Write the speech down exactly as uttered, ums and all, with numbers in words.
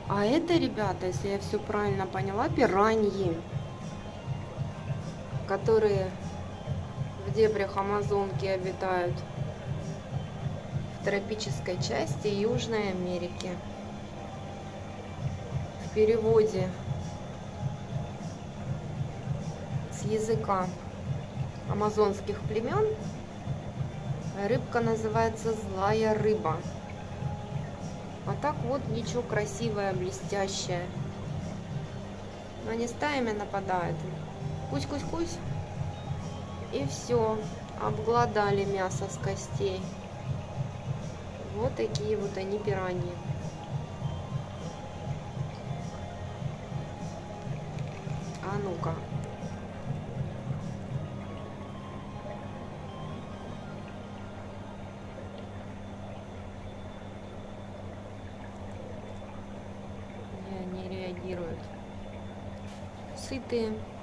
А это, ребята, если я все правильно поняла, пираньи, которые в дебрях Амазонки обитают в тропической части Южной Америки. В переводе с языка амазонских племен рыбка называется злая рыба. А так вот ничего, красивое, блестящее. Но они стаями нападают. Кусь-кусь-кусь. И все. Обглодали мясо с костей. Вот такие вот они пираньи. А ну-ка. Не реагируют. Сытые.